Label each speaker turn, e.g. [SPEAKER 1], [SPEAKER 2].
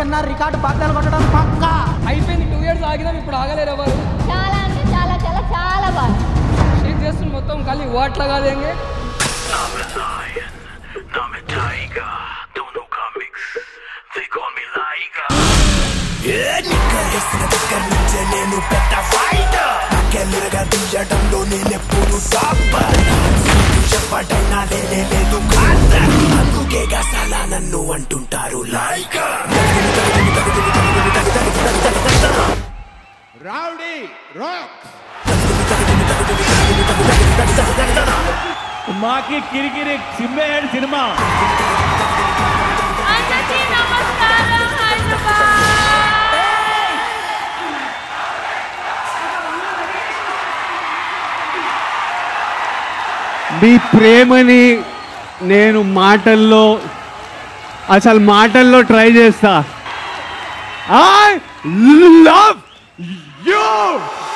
[SPEAKER 1] ఏమన్నా రికార్డు బాధ్యతలు కొట్టడం పక్కా
[SPEAKER 2] అయిపోయింది. 2 years ఆగినాం, ఇప్పుడు ఆగలేరు ఎవరు.
[SPEAKER 3] చాలా అంటే చాలా చాలా చాలా బాగా
[SPEAKER 2] షేక్ చేస్తుంది మొత్తం ఖాళీ వాట్లా కాదేంగే.
[SPEAKER 4] నేను పెద్ద ఫైటర్ నాకెళ్ళగా తీయడంలో నేనెప్పుడు టాపర్ చెప్పటైనా లేదు అందుకే గసాలా నన్ను అంటుంటారు లైగర్
[SPEAKER 5] రౌడీ రాక్
[SPEAKER 6] మాకి కిరికిరి సింహేడ్ సినిమా.
[SPEAKER 3] అందరికీ నమస్కారం. హైదరాబాద్
[SPEAKER 7] మీ ప్రేమని నేను మాటల్లో ట్రై చేస్తా. I love you.